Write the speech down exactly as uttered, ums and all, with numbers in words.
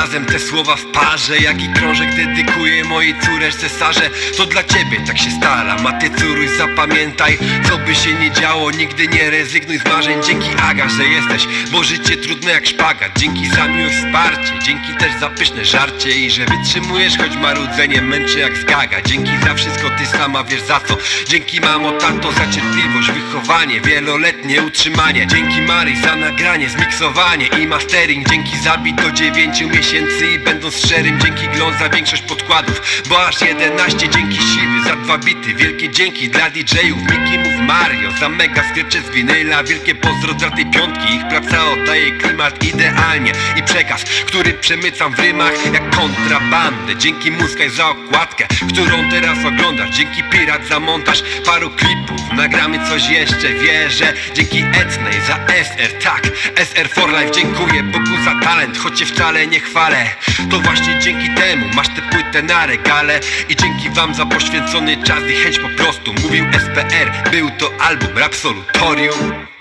razem te słowa w parze, jak i krążek dedykuję mojej córeczce Sarze. To dla ciebie tak się stara, Maty córuś, zapamiętaj, co by się nie działo, nigdy nie rezygnuj z marzeń. Dzięki Aga, że jesteś, bo życie trudne jak szpagat. Dzięki za miłe wsparcie, dzięki też za pyszne żarcie i że wytrzymujesz, choć marudzenie męczy jak zgaga. Dzięki za wszystko, ty sama wiesz za co. Dzięki mamo, tato za cierpliwość, wychowanie, wieloletnie utrzymanie. Dzięki Marii za nagranie, zmiksowanie i mastering. Dzięki za bit do dziewięciu miesięcy i będąc szczerym. Dzięki Glon za większość podkładów, bo aż jedenaście. Dzięki Siwy za dwa bity, wielkie dzięki dla didżejów Miki Mów Mario za mega skrycze z winyla. Wielkie pozdro dla tej piątki, ich praca oddaje klimat idealnie i przekaz, który przemycam w rymach jak kontrabandę. Dzięki Muskaj za okładkę, którą teraz oglądasz. Dzięki Pirat za montaż paru klipów, nagramy coś jeszcze, wierzę. Dzięki Etnej za S R, tak, S R for life. Dziękuję Bogu za talent, choć cię wcale nie chwalę. To właśnie dzięki temu masz tę płytę na regale. I dzięki wam za poświęcony czas i chęć po prostu. Mówił S P R, był to album Rapsolutorium.